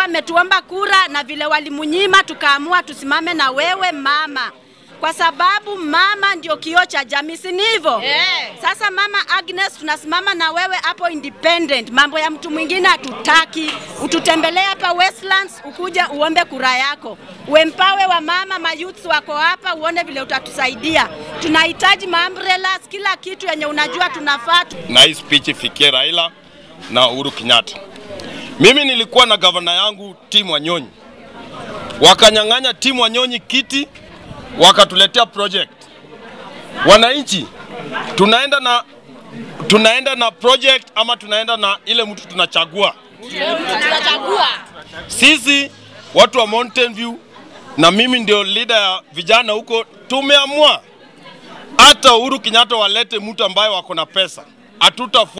ametuomba kura na vile walimunyima tukaamua tusimame na wewe mama. Kwa sababu mama ndio kioo cha jamii, si ndivyo? Sasa mama Agnes, tunasimama na wewe hapo independent. Mambo ya mtu mwingine hatutaki. Ututembelee hapa Westlands, ukuja uombe kura yako. Uempawe wa mama, mayouths wako hapa, uone vile utatusaidia. Tunahitaji umbrellas, kila kitu yenye unajua tunafaa. Na hii speech ifikie Raila na Uhuru Kenyatta. Mimi nilikuwa na gavana yangu Tim Wanyonyi. Wakanyang'anya Tim Wanyonyi kiti, wakatuletea project. Wananchi, tunaenda na project ama tunaenda na ile mtu tunachagua? Tunachagua. Sisi watu wa Mountain View na mimi ndio leader ya vijana huko, tumeamua hata Uhuru Kenyatta walete mtu ambaye wako na pesa.